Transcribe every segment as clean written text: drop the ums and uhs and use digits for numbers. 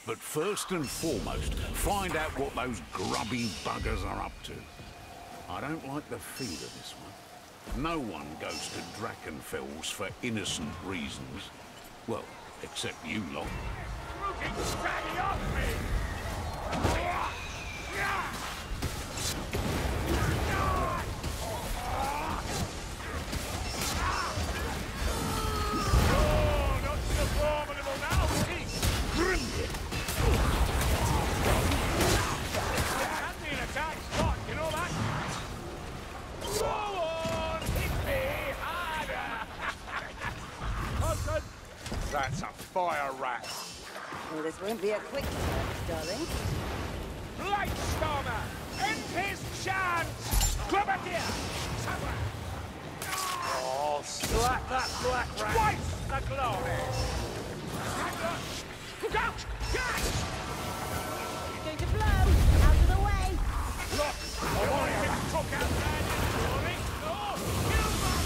But first and foremost, find out what those grubby buggers are up to. I don't like the feel of this one. No one goes to Drachenfels for innocent reasons. Well, except you lot. Dragging off me! Oh, not so formidable now, I've been attacked, Scott, you know that? Go on, hit me harder! Hudson, that's a fire rat. Well, this won't be a quick service, darling. Blightstormer! End his chance! Grab it here! Somewhere! Oh, slap that black rat! Twice the glory! Look out! Catch! It's going to blow! Out of the way! Look! I want to get took out there, glory! Oh! Kill them!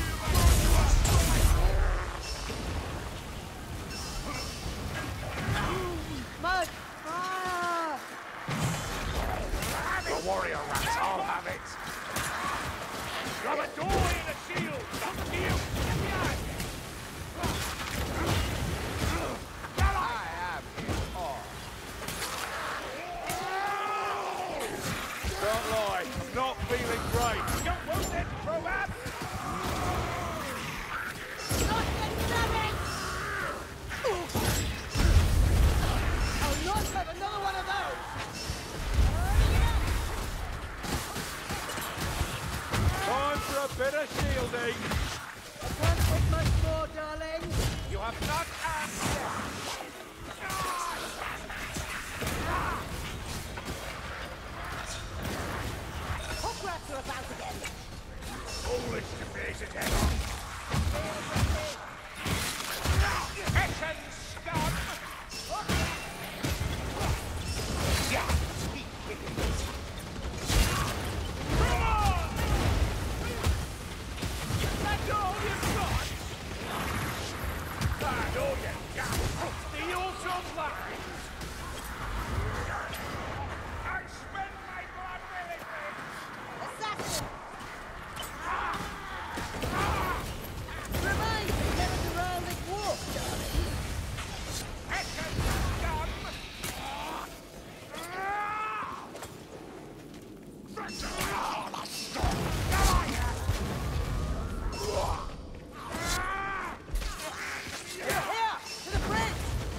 Mud! Ah! The warrior rats, I'll have it! Grab a door in a shield! Come to you! Get behind! I am his arm. Don't lie, I'm not feeling great. You're wounded, Probab! Not getting I'll not have another one of those! Time for a bit of shielding! I can't take much more, darling! You have not asked yet! Hop rats are about again! Foolish to face it head on! Hessian scum! Come on! That's all you've got! That's all you've got! Steal some lines! I spend my blood willingly! Assassin! Remind me never to round this wolf, darling! Hessian scum! Here! To the prince!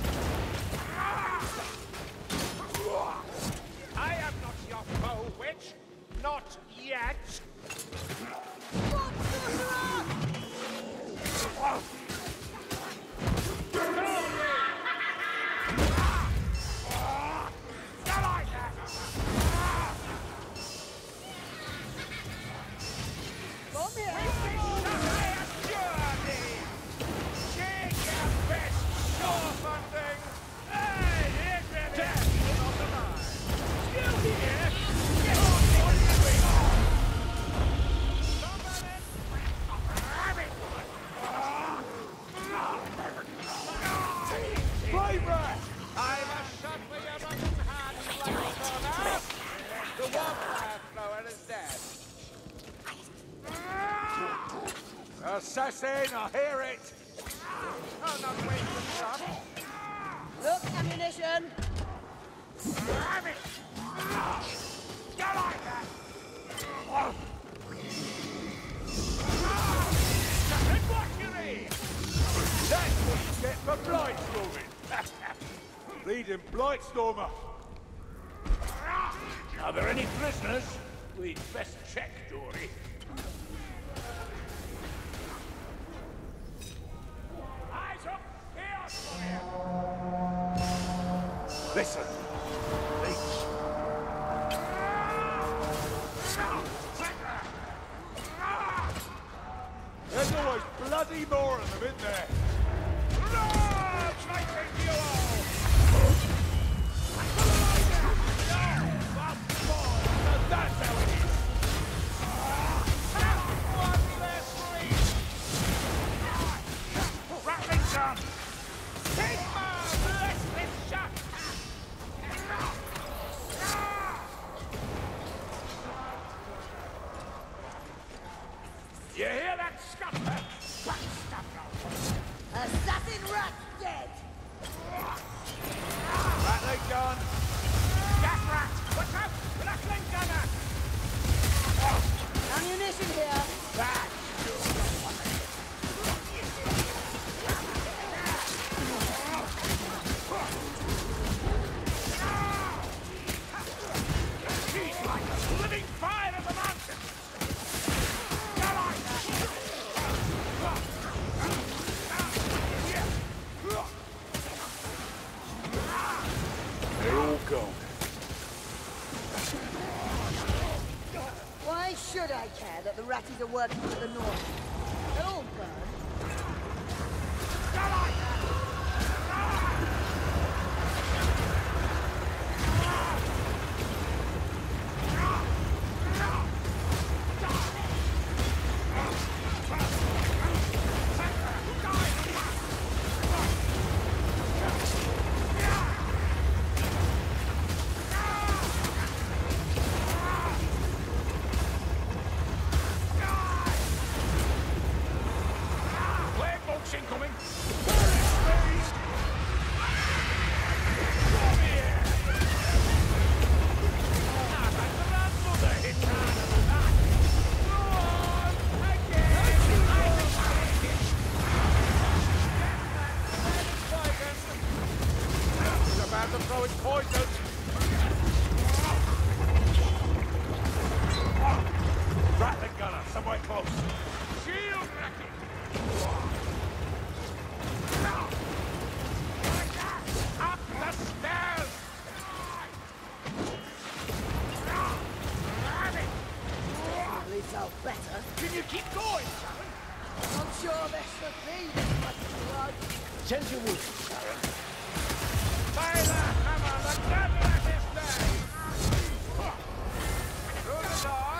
I am not your foe, witch. Not yet. What, sorcerer? Come here! The wildfire flower is dead. Assassin, I hear it! I'll not wait for some. Look, ammunition! Have it! You like that? Nothing what you need! That's what you get for Blightstorming! Bleeding Blightstormer! Are there any prisoners? We'd best check, Dory. Eyes up! Here! Listen. Leech. There's always bloody more of them, isn't there? That's how it is! Rattling gun! Sigma, bless this shot! Should I care that the ratties are working for the North? They'll all burn. Incoming! About to throw its poison! Rattling gunner, somewhere close! Shield racket! Up the stairs! At least I'll better. Can you keep going, Sharon? I'm sure there should be this much blood. Tend your wounds, Sharon. By the hammer, the devil at his day! Through the door!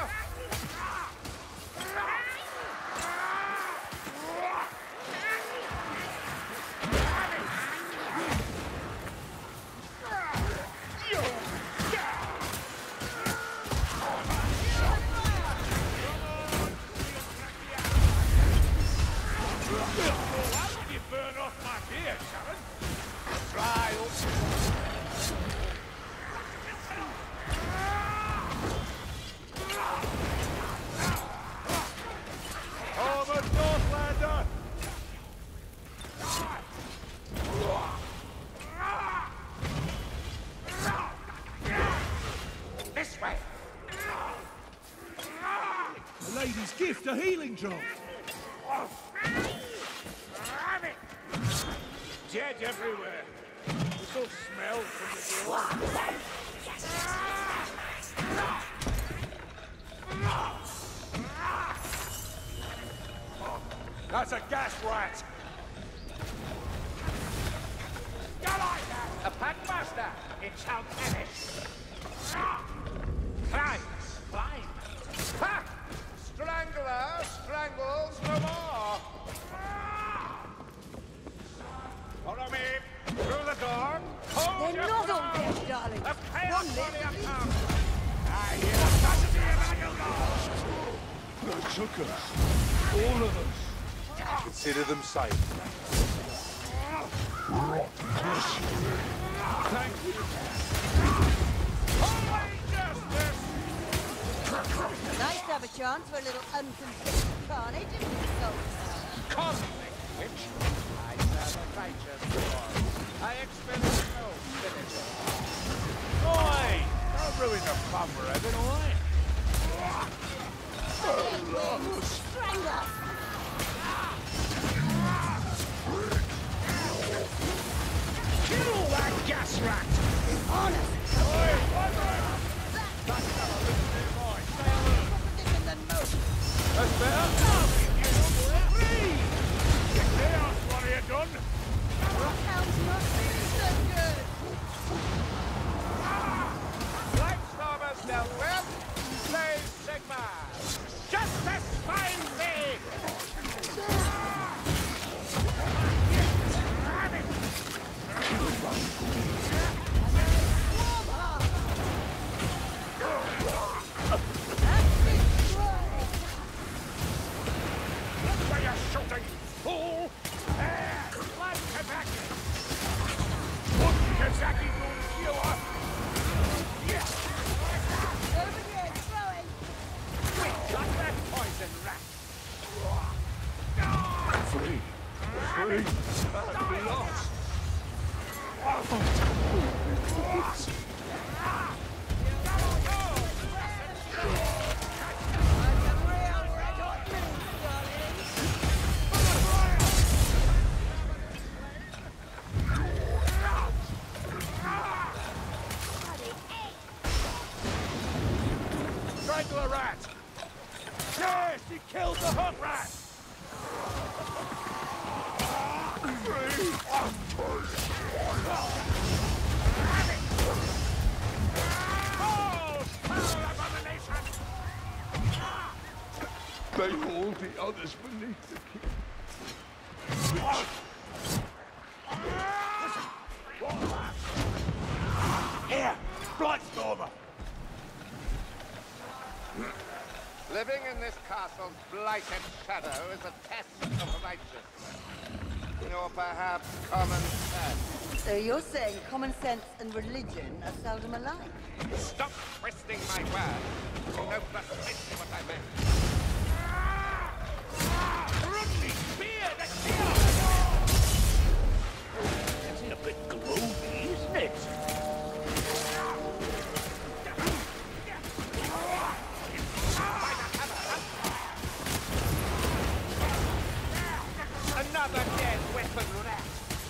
Burn off my beard, Sharon! Trial! Over Northlander! This way! A lady's gift, a healing drop. Dead everywhere. This all smells from the door. That's a gas rat. A packmaster in South Ennis. Crimes, blind. Ha! Strangler strangles no more. Follow me through the door. Hold They're your not all ground. dead, darling. The chaos One body lives. up now. I hear the tragedy of Agilgar. They took us. All of us. Consider them safe. Thank you. Holy justice! Nice to have a chance for a little unconfessed carnage, isn't it, soldier? Conflict, which I serve a righteous Lord. I expect no finish. Oi! Don't ruin the fun we're having, all right? Stranger! Kill all that gas rat! Honest! Oi! What the? That's Stay alert. proposition than most. That's better. I'll give you number 3! The chaos warrior done. That sounds not so good. Black Stormers dealt with. Slave Sigma. Justice finds thee! Look where you're shooting, fool! Blood Kazaki! Look, Kazaki don't kill us! Yes! Over here, throwing. We got that poison rat! Free. Free. We lost. Strangle a rat! Yes, he killed the hot rat! They hold the others beneath the king. Here, Blightstormer! Living in this castle's blighted shadow is a test of righteousness. Or perhaps common sense. So you're saying common sense and religion are seldom alike? Stop twisting my words. You know precisely what I meant. Rudney, spear, the kill! It's a bit gloomy, isn't it? Another dead weapon left.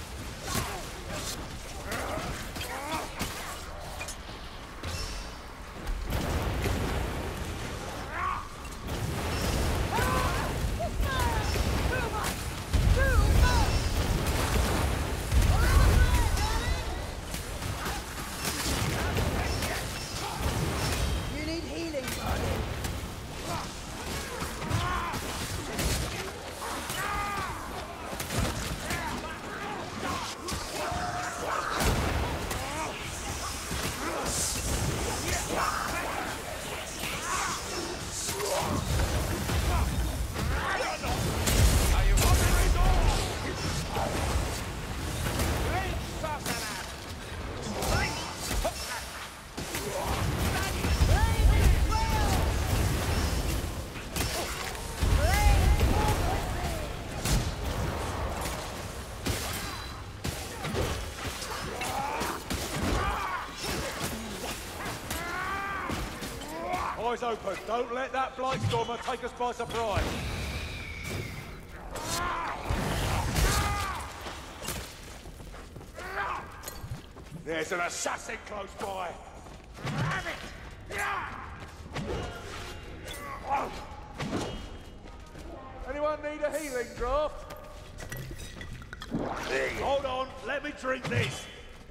You need healing, buddy. Are you opening door? Great sorcerer! Eyes open. Don't let that Blightstormer take us by surprise. There's an assassin close by. Anyone need a healing draft? Hold on, let me drink this.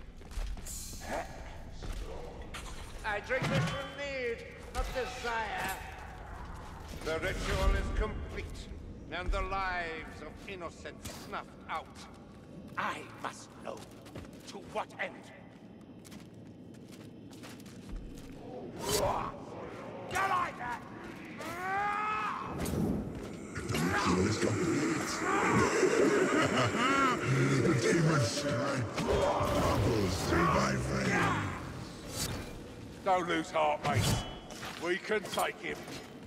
I drink this from need, not desire. The ritual is complete, and the lives of innocents snuffed out. I must know to what end. You like that? The demon's strength bubbles through my veins. Don't lose heart, mate. We can take him.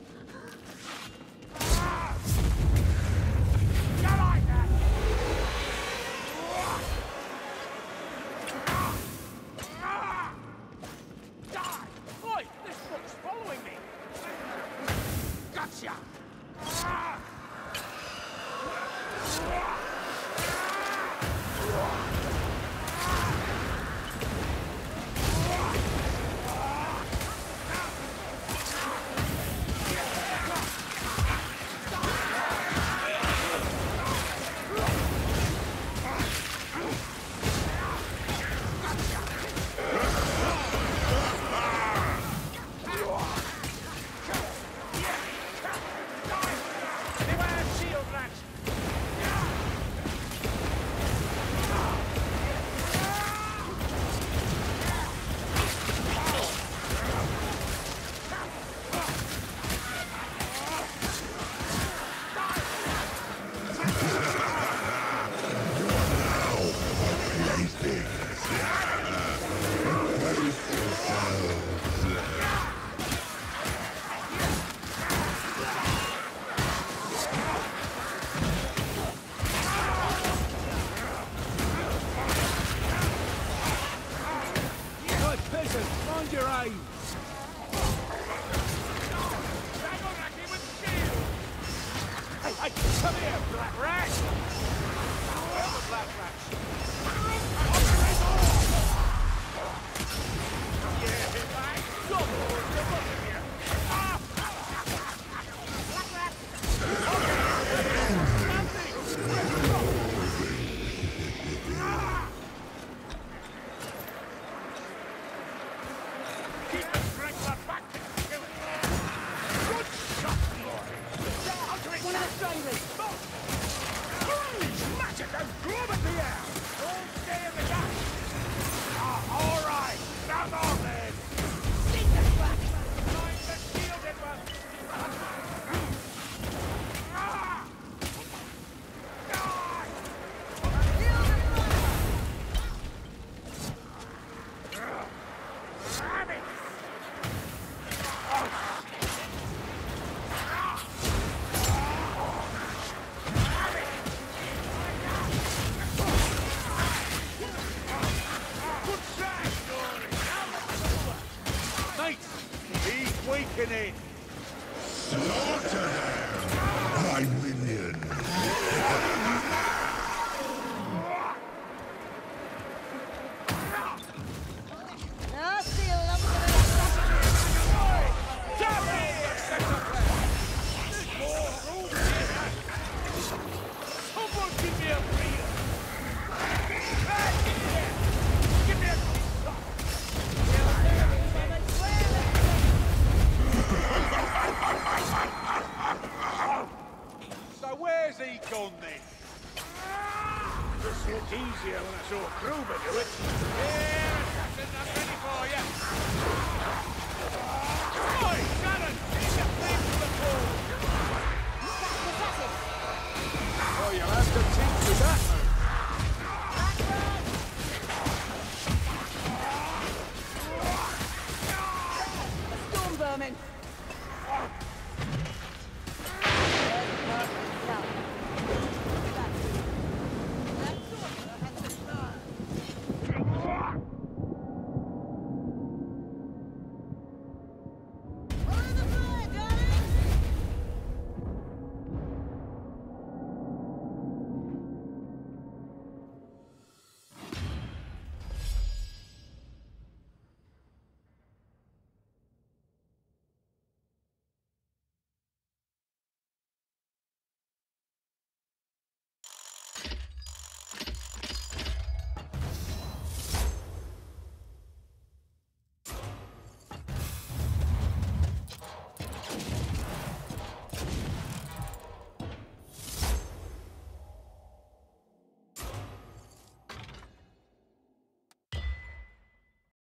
You like that? Die! Oi, this book's following me. Gotcha! Beware shield rat! Right, peasant, find your aim. Dragonraki with shield! Hey, hey, come here, black rat! Where's the black rat? Yeah, hit back! Double, you're looking here! Keep the strangler back. Good shot, boy. One out, David! Smash it and grab at the air. Don't stay in the gap. All right. Come on, then. Stick the back! Time to shield it, man. Mate, he's weakening. Slaughter